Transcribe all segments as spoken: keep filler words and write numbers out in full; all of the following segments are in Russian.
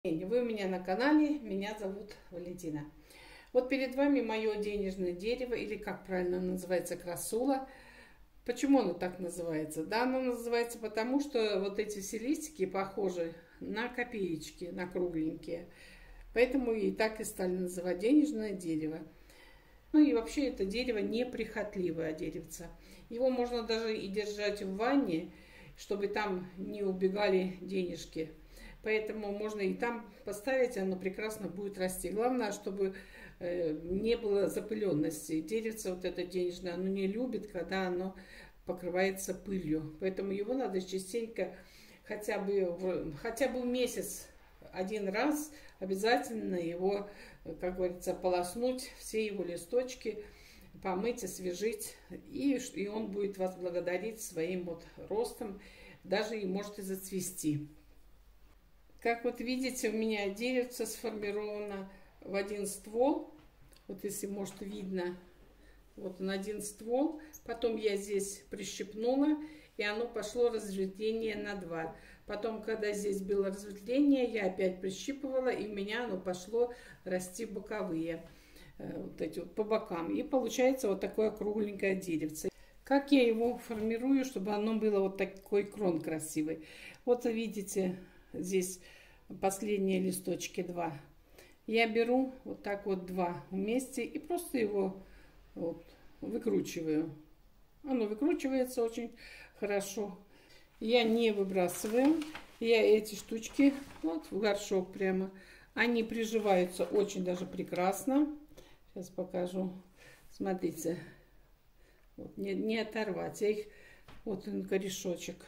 Вы у меня на канале, меня зовут Валентина. Вот перед вами мое денежное дерево, или как правильно называется, красула. Почему оно так называется? Да, оно называется потому, что вот эти все листики похожи на копеечки, на кругленькие. Поэтому и так и стали называть денежное дерево. Ну и вообще это дерево неприхотливое деревце. Его можно даже и держать в ванне, чтобы там не убегали денежки. Поэтому можно и там поставить, оно прекрасно будет расти. Главное, чтобы э, не было запыленности. Деревце вот это денежное, оно не любит, когда оно покрывается пылью. Поэтому его надо частенько, хотя бы, хотя бы в месяц один раз, обязательно его, как говорится, полоснуть, все его листочки, помыть, освежить. И, и он будет вас благодарить своим вот ростом, даже и может и зацвести. Как вот видите, у меня деревце сформировано в один ствол. Вот если может видно, вот он один ствол. Потом я здесь прищипнула, и оно пошло разветвление на два. Потом, когда здесь было разветвление, я опять прищипывала, и у меня оно пошло расти боковые, вот эти вот по бокам. И получается вот такое кругленькое деревце. Как я его формирую, чтобы оно было вот такой крон красивый. Вот видите, здесь последние листочки два. Я беру вот так вот два вместе и просто его вот выкручиваю. Оно выкручивается очень хорошо. Я не выбрасываю. Я эти штучки вот в горшок прямо. Они приживаются очень даже прекрасно. Сейчас покажу. Смотрите. Вот, не, не оторвать. Я их, вот он корешочек.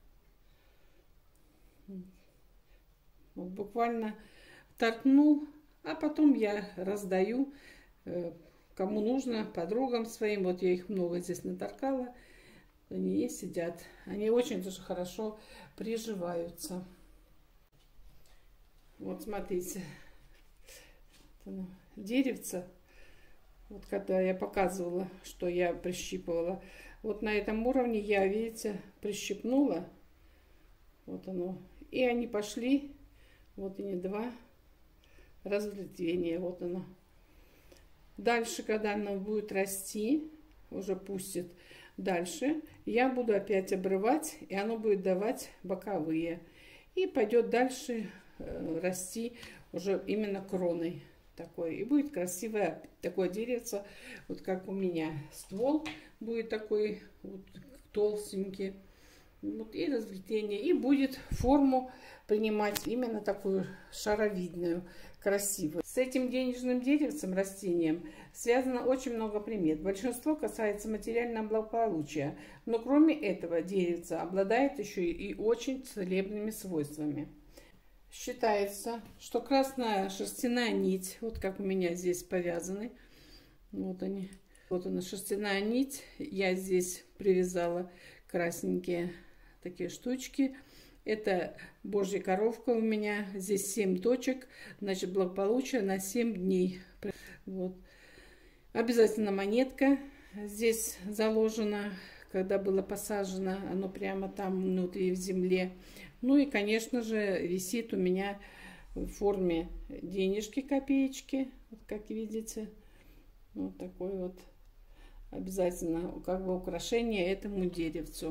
Вот буквально торкнул, а потом я раздаю, кому нужно, подругам своим. Вот я их много здесь наторкала. Они и сидят. Они очень даже хорошо приживаются. Вот смотрите. Деревце. Вот когда я показывала, что я прищипывала. Вот на этом уровне я, видите, прищипнула. Вот оно. И они пошли. Вот они два разветвления. Вот оно. Дальше, когда оно будет расти, уже пустит дальше, я буду опять обрывать, и оно будет давать боковые. И пойдет дальше э, расти уже именно кроной такой. И будет красивое такое деревце, вот как у меня. Ствол будет такой вот толстенький. Вот, и разветвление, и будет форму принимать именно такую шаровидную, красивую. С этим денежным деревцем, растением, связано очень много примет. Большинство касается материального благополучия, но кроме этого деревца обладает еще и очень целебными свойствами. Считается, что красная шерстяная нить, вот как у меня здесь повязаны, вот они, вот она шерстяная нить, я здесь привязала красненькие такие штучки. Это Божья коровка у меня. Здесь семь точек. Значит, благополучие на семь дней. Вот. Обязательно монетка здесь заложена, когда было посажено. Оно прямо там внутри в земле. Ну и, конечно же, висит у меня в форме денежки, копеечки. Вот как видите. Вот такой вот обязательно как бы украшение этому деревцу.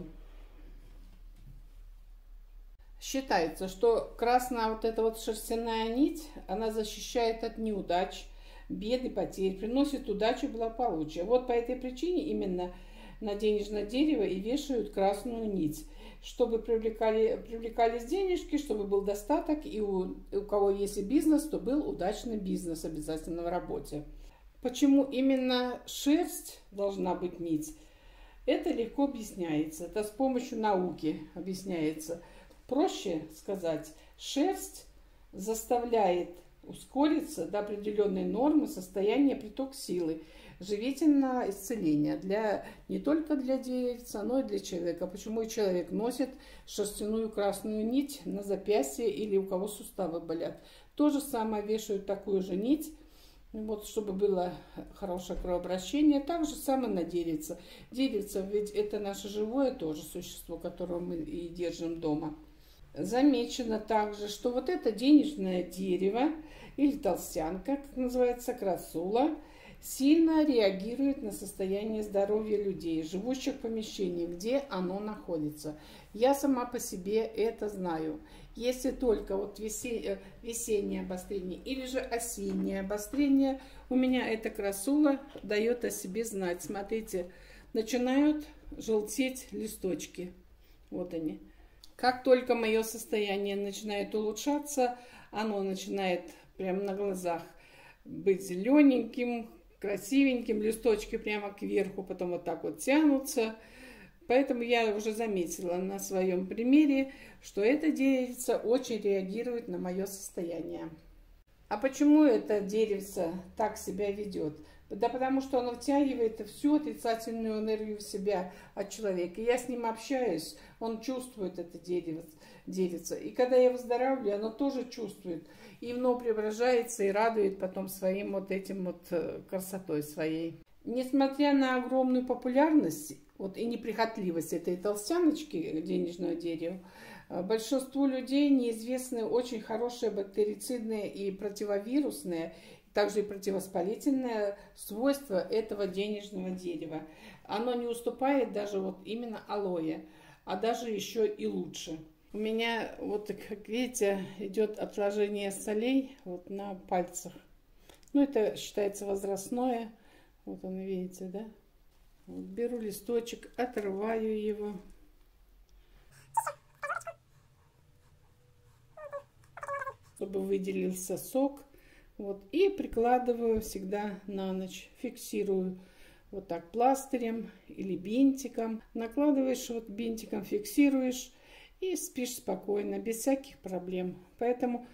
Считается, что красная вот эта вот шерстяная нить, она защищает от неудач, бед и потерь, приносит удачу и благополучие. Вот по этой причине именно на денежное дерево и вешают красную нить, чтобы привлекали, привлекались денежки, чтобы был достаток, и у, у кого есть и бизнес, то был удачный бизнес обязательно в работе. Почему именно шерсть должна быть нить? Это легко объясняется, это с помощью науки объясняется. Проще сказать, шерсть заставляет ускориться до определенной нормы состояния приток силы, живительного исцеления для, не только для деревца, но и для человека. Почему и человек носит шерстяную красную нить на запястье или у кого суставы болят. То же самое вешают такую же нить, вот, чтобы было хорошее кровообращение. Так же самое на деревце. Деревце, ведь это наше живое тоже существо, которое мы и держим дома. Замечено также, что вот это денежное дерево или толстянка, как называется, красула, сильно реагирует на состояние здоровья людей, живущих в помещении, где оно находится. Я сама по себе это знаю. Если только вот весеннее, весеннее обострение или же осеннее обострение, у меня эта красула дает о себе знать. Смотрите, начинают желтеть листочки. Вот они. Как только мое состояние начинает улучшаться, оно начинает прямо на глазах быть зелененьким, красивеньким, листочки прямо кверху, потом вот так вот тянутся. Поэтому я уже заметила на своем примере, что это деревце очень реагирует на мое состояние. А почему это деревце так себя ведет? Да потому что оно втягивает всю отрицательную энергию в себя от человека. Я с ним общаюсь, он чувствует это деревце. И когда я выздоравливаю, оно тоже чувствует. И оно преображается и радует потом своим вот этим вот красотой своей. Несмотря на огромную популярность вот, и неприхотливость этой толстяночки, денежного дерева, большинству людей неизвестны очень хорошие бактерицидные и противовирусные, также и противовоспалительное свойство этого денежного дерева. Оно не уступает даже вот именно алоэ, а даже еще и лучше. У меня, вот как видите, идет отложение солей вот на пальцах. Ну, это считается возрастное. Вот он, видите, да? Вот беру листочек, отрываю его. Чтобы выделился сок. Вот, и прикладываю всегда на ночь, фиксирую вот так пластырем или бинтиком. Накладываешь вот бинтиком, фиксируешь и спишь спокойно, без всяких проблем. Поэтому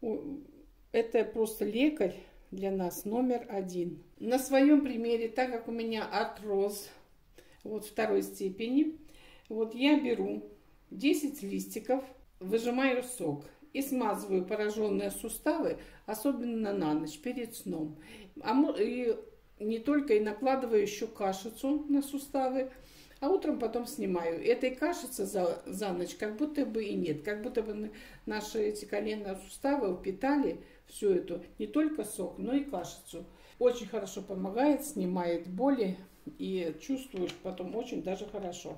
это просто лекарь для нас номер один. На своем примере, так как у меня артроз вот второй степени, вот я беру десять листиков, выжимаю сок и смазываю пораженные суставы, особенно на ночь, перед сном. А и не только, и накладываю еще кашицу на суставы, а утром потом снимаю. Этой кашицы за, за ночь как будто бы и нет, как будто бы наши эти коленные суставы впитали всю эту, не только сок, но и кашицу. Очень хорошо помогает, снимает боли и чувствуешь потом очень даже хорошо.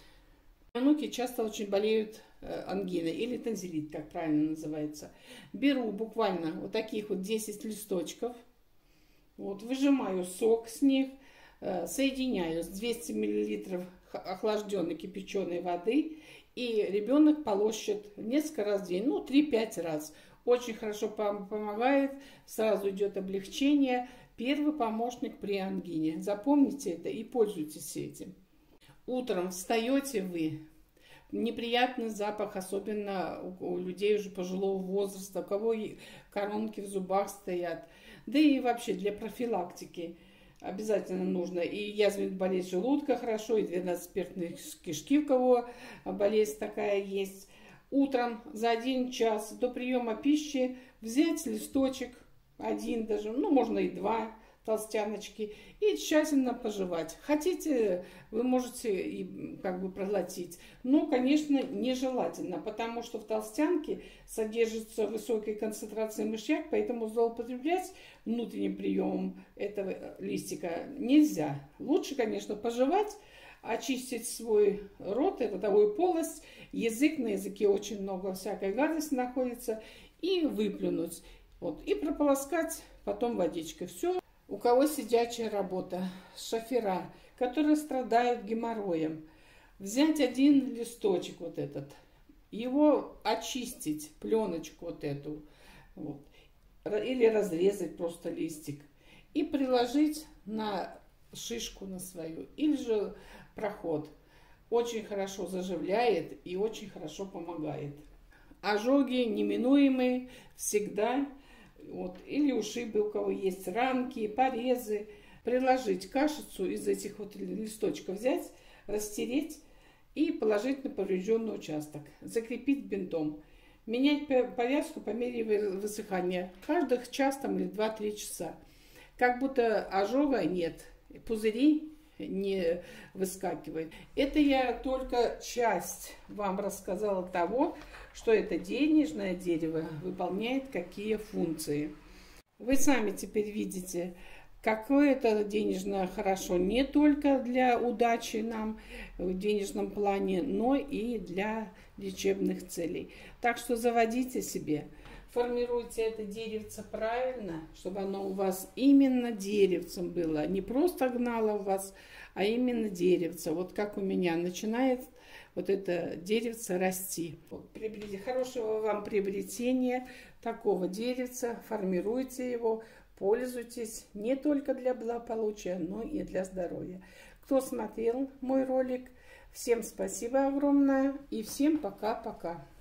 Внуки часто очень болеют ангиной или танзелит, как правильно называется. Беру буквально вот таких вот десять листочков, вот, выжимаю сок с них, соединяю с двухсот миллилитров охлажденной кипяченой воды, и ребенок полощет несколько раз в день, ну три-пять раз. Очень хорошо помогает, сразу идет облегчение. Первый помощник при ангине. Запомните это и пользуйтесь этим. Утром встаете вы, неприятный запах, особенно у людей уже пожилого возраста, у кого коронки в зубах стоят. Да и вообще для профилактики обязательно нужно. И язвенная болезнь желудка хорошо, и двенадцатиперстные кишки, у кого болезнь такая есть. Утром за один час до приема пищи взять листочек, один даже, ну можно и два толстяночки, и тщательно пожевать. Хотите, вы можете и как бы проглотить, но, конечно, нежелательно, потому что в толстянке содержится высокая концентрация мышьяк, поэтому злоупотреблять внутренним приемом этого листика нельзя. Лучше, конечно, пожевать, очистить свой рот, ротовую полость, язык, на языке очень много всякой гадости находится, и выплюнуть. Вот, и прополоскать потом водичкой. Все. У кого сидячая работа, шофера, которые страдают геморроем, взять один листочек вот этот, его очистить, пленочку вот эту, вот, или разрезать просто листик, и приложить на шишку на свою, или же проход. Очень хорошо заживляет и очень хорошо помогает. Ожоги неминуемые всегда. Вот, или ушибы, у кого есть ранки, порезы. Приложить кашицу из этих вот листочков, взять, растереть и положить на поврежденный участок. Закрепить бинтом. Менять повязку по мере высыхания. Каждых час там, или два-три часа. Как будто ожога нет. Пузыри не выскакивает. Это я только часть вам рассказала того, что это денежное дерево выполняет какие функции. Вы сами теперь видите, какое это денежное хорошо не только для удачи нам в денежном плане, но и для лечебных целей. Так что заводите себе, формируйте это деревце правильно, чтобы оно у вас именно деревцем было, не просто гнало у вас, а именно деревце. Вот как у меня начинает вот это деревце расти. Хорошего вам приобретения такого деревца, формируйте его, пользуйтесь не только для благополучия, но и для здоровья. Кто смотрел мой ролик, всем спасибо огромное и всем пока-пока.